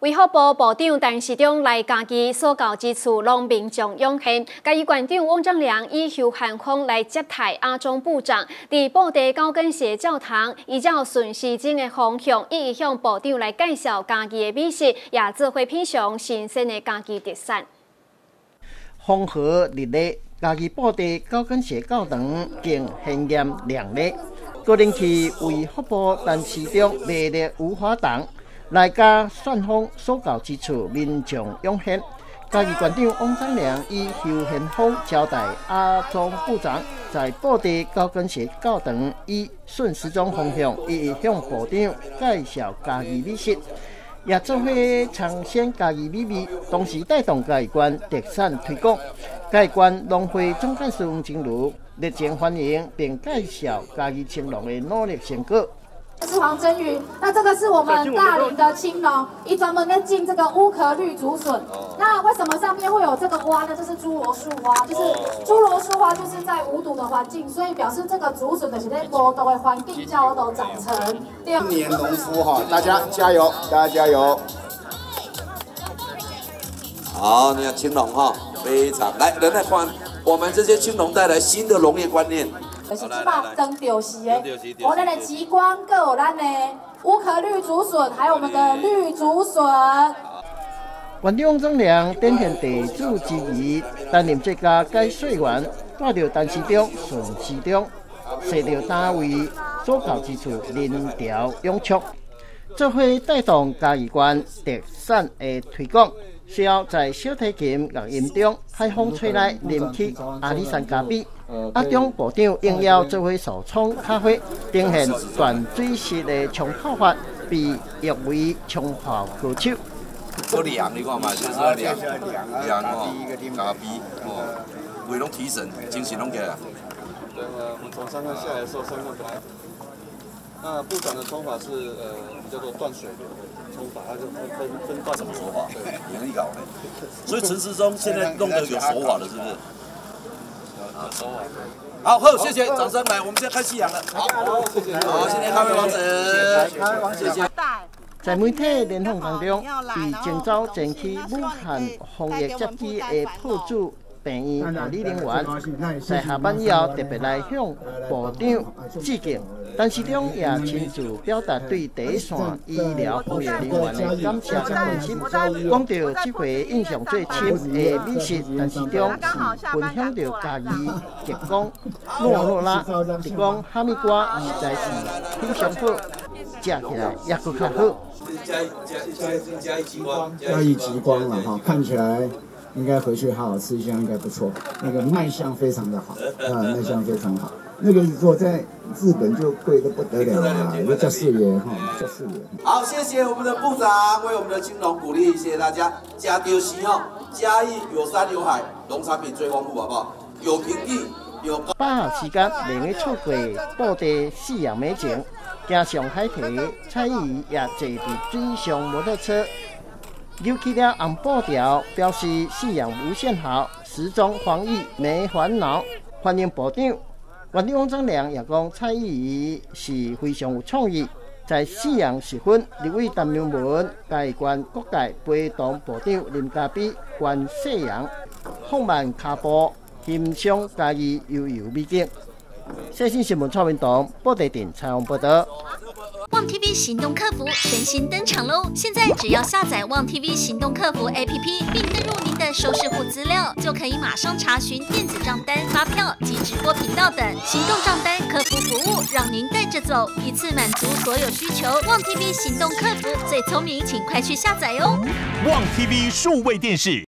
卫福部部长陈时中来家己所到之处，拢民众涌现。嘉义县长汪章良以休汉风来接待阿中部长，伫布袋高跟鞋教堂依照顺时针的方向，一一向部长来介绍家己的美食，也做伙品尝新鲜的家己特产。 风和日丽，家己布袋高跟鞋教堂更鲜艳亮丽。高人气卫福部陈时中热烈有花堂。 来家旋风所到之处，民众涌现。嘉义县长汪章良以休闲风招待阿中部长，在布袋高跟鞋教堂以顺时钟方向，一一向部长介绍嘉义美食，也做伙尝鲜嘉义美味，同时带动嘉义县特产推广。嘉义县农会总干事王金如热情欢迎，并介绍嘉义青农的努力成果。 这是黄真宇，那这个是我们大林的青农，一专门在进这个乌壳绿竹笋。那为什么上面会有这个花呢？这是猪罗树花，就是猪罗树花就是在无毒的环境，所以表示这个竹笋的是在无毒的环境下都长成。 今年农夫哈，大家加油，大家加油！ 好，你看青农哈，非常来，人来看我们这些青农带来新的农业观念。 就是即马装钓是的，我咱的极光，各有咱的乌壳绿竹笋，还有我们的绿竹笋。 县长汪章良展现地主之谊，担任这家解说员，带着陈时中、顺时钟，踅着单位所到之处，人潮涌出，做伙带动嘉义县特产的推广。 需要在小提琴乐音中，海风吹来，淋起阿里山咖啡。阿中部长应邀做伙手冲咖啡，呈现断水式的冲泡法，比约为冲泡高手。 都凉，你看嘛，就是凉哦，咖啡哦，胃拢提神，精神拢起来。 我们从山上下来的时候，山上本来。 那部长的冲法是叫做断水流的冲法，它就分段。 怎么说法？对，容易搞的。所以陈时中现在弄得有手法了，是不是？有手法。好，好，谢谢，掌声来，我们现在看夕阳了。好，谢谢。好，谢谢咖啡王子，谢谢。 在媒体联访当中，以征召前去武汉防疫接机的副主。 病院护理人员在下班以后特别来向部长致敬，陈时中也亲自表达对第一线医疗防疫人员的感谢和关心。讲到这回印象最深的美食，陈时中是分享到嘉义吉讲诺诺拉，是讲哈密瓜实在是非常好，吃起来也更较好。 嘉义极光了哈，看起来。 应该回去好好吃一下，应该不错。那个卖相非常的好，卖相非常好。那个如果在日本就贵得不得了了，那叫四爷哈，叫四爷。 好，谢谢我们的部长为我们的青农鼓励，谢谢大家。加丢西哈，嘉义有山有海，农产品最丰富，好不好？有平地，有。 把握时间，另会错过布袋夕阳美景，行上海堤，蔡依也坐伫水上摩托车。 扭起了红布条，表示夕阳无限好，时钟防疫没烦恼。欢迎部长，县长汪章良也讲蔡依宜是非常有创意，在夕阳时分，立委陈明文、嘉义县各界陪同部长林嘉比观夕阳，放慢脚步，欣赏嘉义悠悠美景。最新新闻蔡文堂、布袋镇采访报道。 旺 TV 行动客服全新登场喽！现在只要下载旺 TV 行动客服 APP， 并登入您的收视户资料，就可以马上查询电子账单、发票及直播频道等行动账单客服服务，让您带着走，一次满足所有需求。旺 TV 行动客服最聪明，请快去下载哦！ 旺 TV 数位电视。